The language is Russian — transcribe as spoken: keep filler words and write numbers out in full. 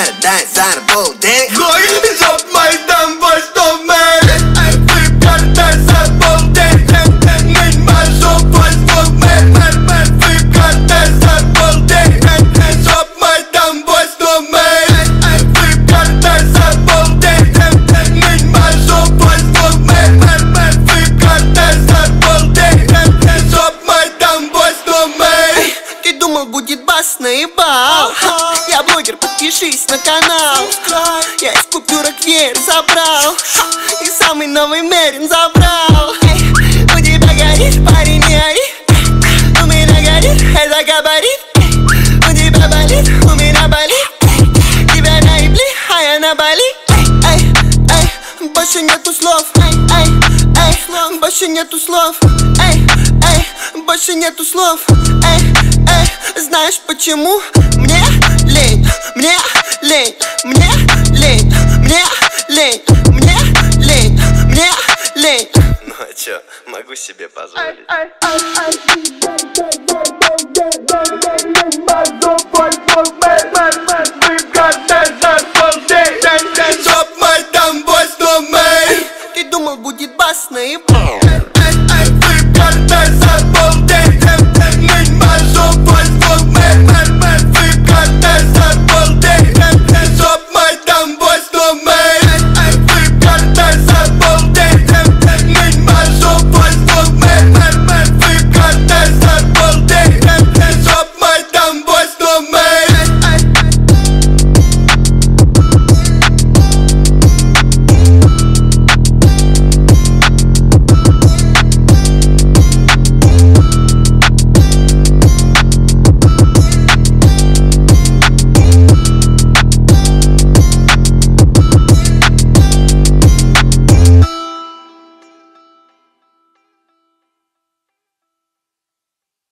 got that side of bull dick. Hands up my damn voice to me. We've got that side of bull dick. Need my soul voice to me. We've got that side of bull dick. Hands up my damn voice to me. We've got that side of bull dick. Need my soul voice to me. We've got that side of bull dick. Hands up my damn voice to me. Ты думал, будет бас, наебал. Я блогер, подпишись на канал. Я из купюрок веер забрал и самый новый Мерин забрал. У тебя горит, парень, не ори. У меня горит, это габарит. У тебя болит, у меня болит. Тебя наебли, а я на Бали. Эй, эй, больше нету слов. Эй, эй, эй, больше нету слов. Эй, эй, больше нету слов. Эй, эй, знаешь почему? Мне лень, мне лень, мне лень, мне лень, мне лень, мне лень. Ну а чё, могу себе позволить. Ты думал, будет бас, наебал.